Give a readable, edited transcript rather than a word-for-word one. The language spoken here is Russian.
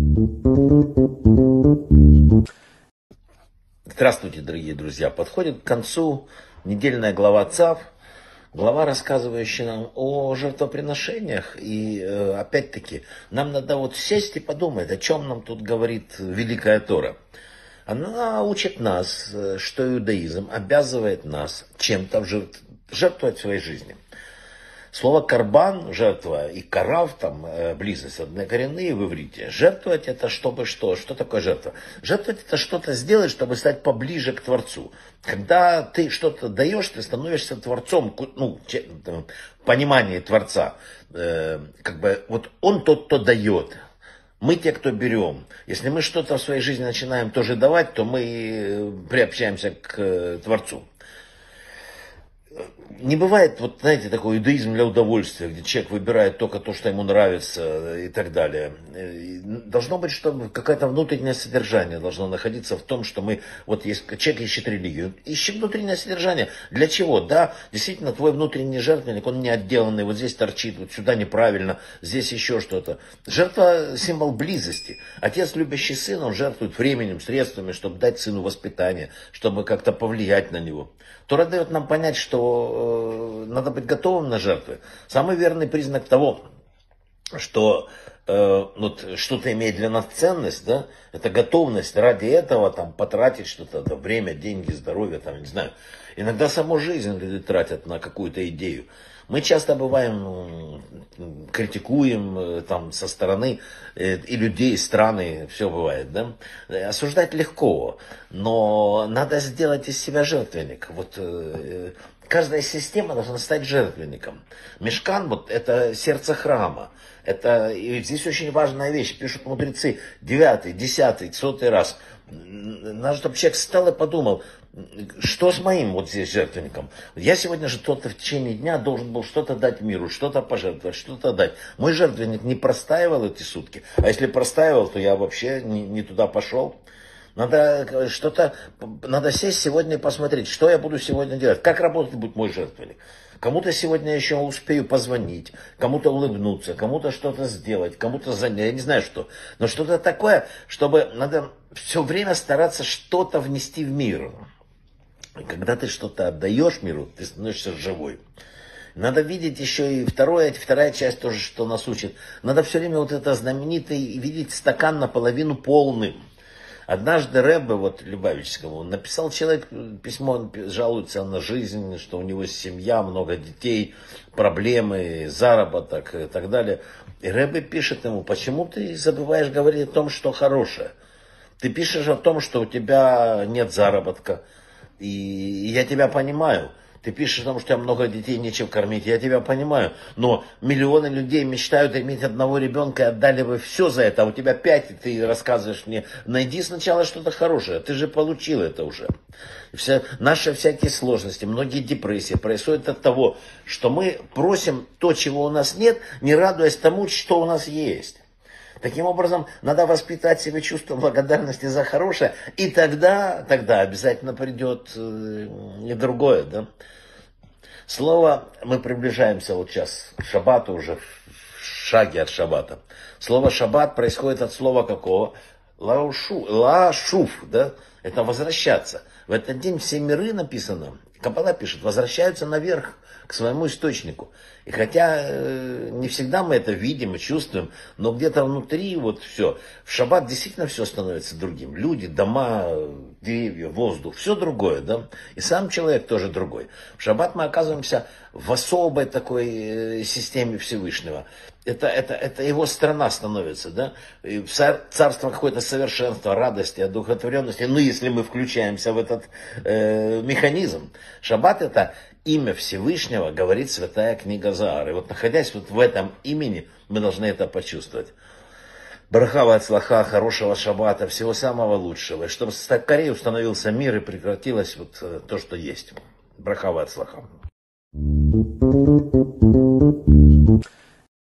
Здравствуйте, дорогие друзья! Подходит к концу недельная глава ЦАВ, глава, рассказывающая нам о жертвоприношениях. И опять-таки, нам надо вот сесть и подумать, о чем нам тут говорит Великая Тора. Она учит нас, что иудаизм обязывает нас чем-то жертвовать в своей жизни. Слово карбан, жертва, и карав, там, близость, однокоренные в иврите. Жертвовать это чтобы что? Что такое жертва? Жертвовать это что-то сделать, чтобы стать поближе к Творцу. Когда ты что-то даешь, ты становишься Творцом, ну, в понимании Творца. Вот он тот, кто дает. Мы те, кто берем. Если мы что-то в своей жизни начинаем тоже давать, то мы приобщаемся к Творцу. Не бывает, вот знаете, такой иудаизм для удовольствия, где человек выбирает только то, что ему нравится и так далее. Должно быть, что какое-то внутреннее содержание должно находиться в том, что мы, вот есть, человек ищет религию, ищет внутреннее содержание. Для чего? Да, действительно, твой внутренний жертвенник, он не отделанный, вот здесь торчит, вот сюда неправильно, здесь еще что-то. Жертва – символ близости. Отец, любящий сына, он жертвует временем, средствами, чтобы дать сыну воспитание, чтобы как-то повлиять на него. Тора дает нам понять, что надо быть готовым на жертвы. Самый верный признак того, что вот, что-то имеет для нас ценность, да, это готовность ради этого там, потратить что-то, да, время, деньги, здоровье, там, не знаю. Иногда саму жизнь люди тратят на какую-то идею. Мы часто бываем, критикуем там, со стороны и людей, и страны, все бывает. Да? Осуждать легко, но надо сделать из себя жертвенник. Вот, каждая система должна стать жертвенником. Мишкан вот, это сердце храма. И здесь очень важная вещь, пишут мудрецы, 9, 10, 100 раз. Надо, чтобы человек встал и подумал, что с моим вот здесь жертвенником? Я сегодня же кто-то в течение дня должен был что-то дать миру, что-то пожертвовать, что-то дать. Мой жертвенник не простаивал эти сутки. А если простаивал, то я вообще не туда пошел. Надо сесть сегодня и посмотреть, что я буду сегодня делать, как работать будет мой жертвенник. Кому-то сегодня еще успею позвонить, кому-то улыбнуться, кому-то что-то сделать, кому-то занять, я не знаю что. Но что-то такое, чтобы надо все время стараться что-то внести в мир. И когда ты что-то отдаешь миру, ты становишься живой. Надо видеть еще и вторая часть тоже, что нас учит. Надо все время вот это знаменитое видеть стакан наполовину полным. Однажды Ребе, вот Любавическому, написал человек письмо, он жалуется на жизнь, что у него семья, много детей, проблемы, заработок и так далее. И Ребе пишет ему, почему ты забываешь говорить о том, что хорошее? Ты пишешь о том, что у тебя нет заработка, и я тебя понимаю. Ты пишешь о том, что у тебя много детей, нечем кормить, я тебя понимаю. Но миллионы людей мечтают иметь одного ребенка и отдали бы все за это, а у тебя 5, и ты рассказываешь мне, найди сначала что-то хорошее, ты же получил это уже. Наши всякие сложности, многие депрессии происходят от того, что мы просим то, чего у нас нет, не радуясь тому, что у нас есть. Таким образом, надо воспитать в себе чувство благодарности за хорошее, и тогда обязательно придет и другое. Да? Слово, мы приближаемся вот сейчас к шаббату, уже в шаге от шаббата. Слово шаббат происходит от слова какого? Ла-шуф, да? Это возвращаться. В этот день все миры, написано, Каббала пишет, возвращаются наверх, к своему источнику. И хотя не всегда мы это видим и чувствуем, но где-то внутри вот все. В шаббат действительно все становится другим. Люди, дома, деревья, воздух, все другое, да? И сам человек тоже другой. В шаббат мы оказываемся в особой такой системе Всевышнего. Это его страна становится, да? И царство какое-то совершенства, радости, одухотворенности. Ну, если мы включаемся в этот механизм. Шаббат это имя Всевышнего, говорит святая книга Заар. И вот находясь вот в этом имени, мы должны это почувствовать. Браха ва ацлаха, хорошего шаббата, всего самого лучшего. И чтобы скорее установился мир и прекратилось вот то, что есть. Браха ва ацлаха.